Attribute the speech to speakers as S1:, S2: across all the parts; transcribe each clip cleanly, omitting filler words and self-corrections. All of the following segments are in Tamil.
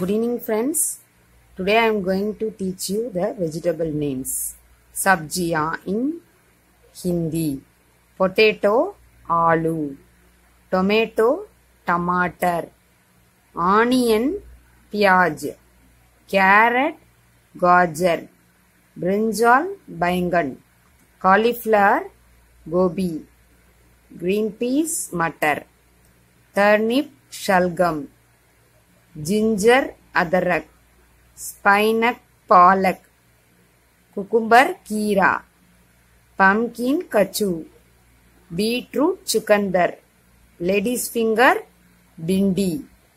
S1: Good evening friends. Today I am going to teach you the vegetable names. Sabjiyan in Hindi. Potato, aloo. Tomato, tomatar. Onion, pyaj. Carrot, gajar. Brinjal, baingan. Cauliflower, gobi. Green peas, matar. Turnip, shalgam. Ginger, adarak. Spinach, palak. Cucumber, keera. Pumpkin, kachu. Beetroot, chukandar. Lady's finger, bindi.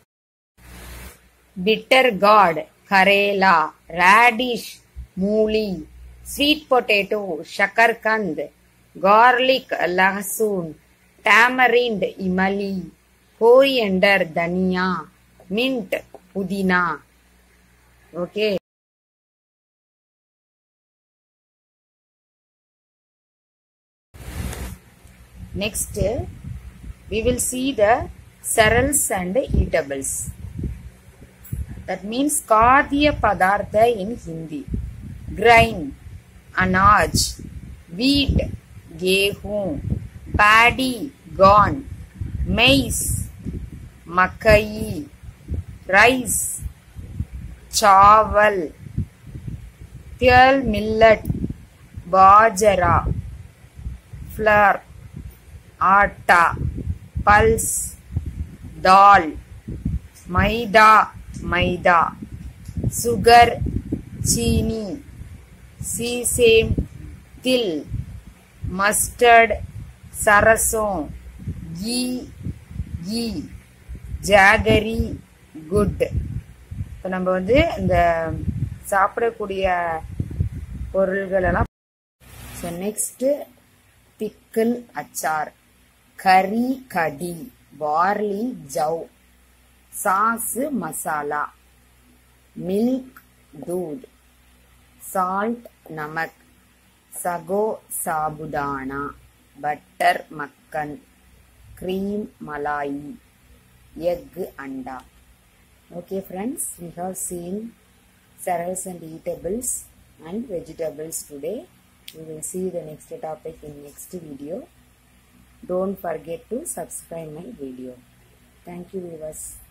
S1: Bitter gourd, karela. Radish, mooli. Sweet potato, shakarkand. Garlic, lahasun. Tamarind, imali. Coriander, dhania. Mint, pudina. Okay. Next, we will see the cereals and eatables. That means khadya padartha in Hindi. Grain, anaj. Wheat, गेहूं. Paddy, corn. Maize, makai. Rice, चावल. Pearl, millet. बाजरा. Flour, आटा. Pulse, दाल. मैदा, मैदा. Sugar, चीनी. Sesame, तिल. Mustard, सरसों. Ghee, jaggery, good. இப்போ நம்ம வந்து இந்த சாப்பிடக்கூடிய பொருள்கள் எல்லாம். So next pickle achar. Curry kadhi. Barley jau. Sauce masala. Milk doodh. Salt namak. Sago sabudana. Butter makkhan. cream malai. Egg anda. Okay friends, we have seen cereals and eatables and vegetables today. We will see the next topic in next video. Don't forget to subscribe my video. Thank you viewers.